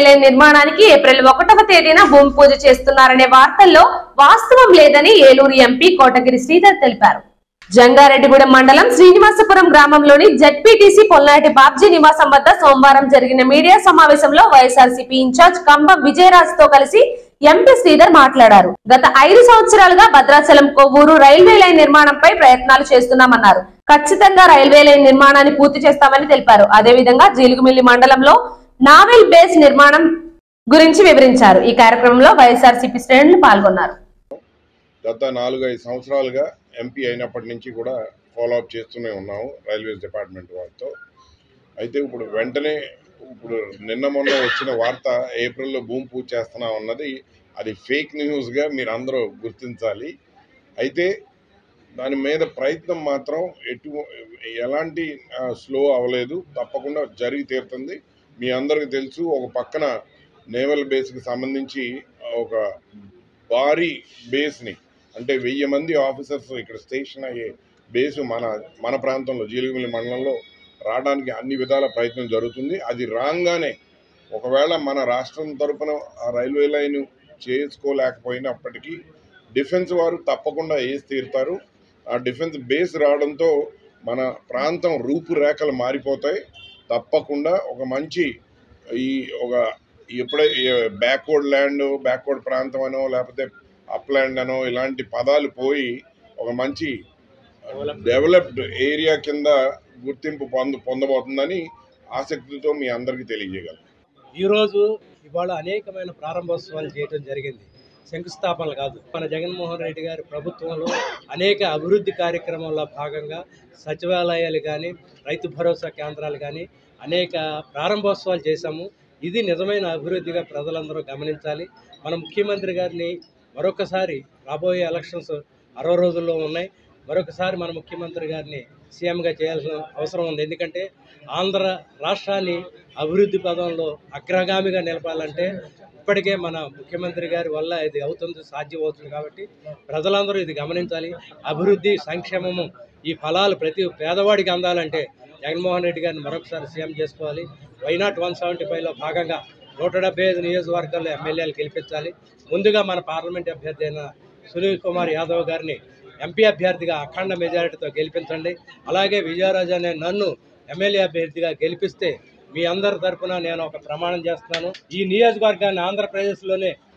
Line నిర్మాణానికి April 1వ తేదీన భూమి పూజ చేస్తున్నారనే వార్తల్లో వాస్తవం లేదని ఏలూరు ఎంపీ కోటగిరి శ్రీధర్ తెలిపారు. జంగారెడ్డిగూడెం మండలం శ్రీనివాసపురం గ్రామంలోని జెడ్పీటీసీ పొల్నాటి బాబ్జీ నివాసం వద్ద సోమవారం జరిగిన మీడియా సమావేశంలో వైఎస్ఆర్సీపీ ఇన్ఛార్జ్ కంబం విజయరాజ్ తో కలిసి ఎంపీ శ్రీధర్ మాట్లాడారు. గత 5 సంవత్సరాలుగా భద్రాచలం కొవ్వూరు రైల్వే లైన్ నిర్మాణంపై ప్రయత్నాలు చేస్తున్నామన్నారు. ఖచ్చితంగా రైల్వే లైన్ నిర్మాణాన్ని పూర్తి చేస్తామని తెలిపారు. అదేవిధంగా జీలుగుమిల్లి మండలంలో నావెల్ బేస్ నిర్మాణం గురించి వివరించారు. ఈ కార్యక్రమంలో వైఎస్ఆర్సీపీ శ్రేణులు పాల్గొన్నారు. గత 4-5 సంవత్సరాలుగా ఎంపీ అయినప్పటి నుంచి కూడా ఫాలోఅప్ చేస్తూనే ఉన్నాము రైల్వేస్ డిపార్ట్మెంట్ వారితో. అయితే ఇప్పుడు నిన్న మొన్న వచ్చిన వార్త ఏప్రిల్లో భూమి పూజ చేస్తున్నాం అన్నది అది ఫేక్ న్యూస్గా మీరు అందరూ గుర్తించాలి. అయితే దాని మీద ప్రయత్నం మాత్రం ఎలాంటి స్లో అవ్వలేదు, తప్పకుండా జరిగి తీరుతుంది. మీ అందరికీ తెలుసు, ఒక పక్కన నేవల్ బేస్కి సంబంధించి ఒక భారీ బేస్ని అంటే 1000 మంది ఆఫీసర్స్ ఇక్కడ స్టేషన్ అయ్యే బేసు మన ప్రాంతంలో జీలుగుమిల్లి మండలంలో రావడానికి అన్ని విధాల ప్రయత్నం జరుగుతుంది. అది రాగానే ఒకవేళ మన రాష్ట్రం తరపున ఆ రైల్వే లైన్ చేసుకోలేకపోయినప్పటికీ డిఫెన్స్ వారు తప్పకుండా వేసి తీరుతారు. ఆ డిఫెన్స్ బేస్ రావడంతో మన ప్రాంతం రూపురేఖలు మారిపోతాయి. తప్పకుండా ఒక మంచి ఎప్పుడే బ్యాక్వర్డ్ ల్యాండ్, బ్యాక్వర్డ్ ప్రాంతం అనో లేకపోతే అప్లాండ్ అనో ఇలాంటి పదాలు పోయి ఒక మంచి డెవలప్డ్ ఏరియా కింద గుర్తింపు పొందబోతుందని ఆసక్తితో మీ అందరికీ తెలియజేయగలను. ఇవాళ అనేకమైన ప్రారంభోత్సవాలు చేయడం జరిగింది. శంకుస్థాపనలు కాదు, మన జగన్మోహన్ రెడ్డి గారి ప్రభుత్వంలో అనేక అభివృద్ధి కార్యక్రమాల్లో భాగంగా సచివాలయాలు కానీ రైతు భరోసా కేంద్రాలు కానీ అనేక ప్రారంభోత్సవాలు చేశాము. ఇది నిజమైన అభివృద్ధిగా ప్రజలందరూ గమనించాలి. మన ముఖ్యమంత్రి గారిని మరొకసారి రాబోయే ఎలక్షన్స్ 60 రోజుల్లో ఉన్నాయి. మరొకసారి మన ముఖ్యమంత్రి గారిని సీఎంగా చేయాల్సిన అవసరం ఉంది. ఎందుకంటే ఆంధ్ర రాష్ట్రాన్ని అభివృద్ధి పదంలో అగ్రగామిగా నిలపాలంటే ఇప్పటికే మన ముఖ్యమంత్రి గారి వల్ల ఇది సాధ్యం అవుతుంది. కాబట్టి ప్రజలందరూ ఇది గమనించాలి. అభివృద్ధి, సంక్షేమము ఈ ఫలాలు ప్రతి పేదవాడికి అందాలంటే జగన్మోహన్ రెడ్డి గారిని మరొకసారి సీఎం చేసుకోవాలి. వైనాట్ 175లో భాగంగా 175 నియోజకవర్గాల్లో ఎమ్మెల్యేలు గెలిపించాలి. ముందుగా మన పార్లమెంట్ అభ్యర్థి అయిన సునీల్ కుమార్ యాదవ్ గారిని ఎంపీ అభ్యర్థిగా అఖండ మెజారిటీతో గెలిపించండి. అలాగే విజయరాజు అనే నన్ను ఎమ్మెల్యే అభ్యర్థిగా గెలిపిస్తే మీ అందరి తరఫున నేను ఒక ప్రమాణం చేస్తున్నాను. ఈ నియోజకవర్గాన్ని ఆంధ్రప్రదేశ్లోనే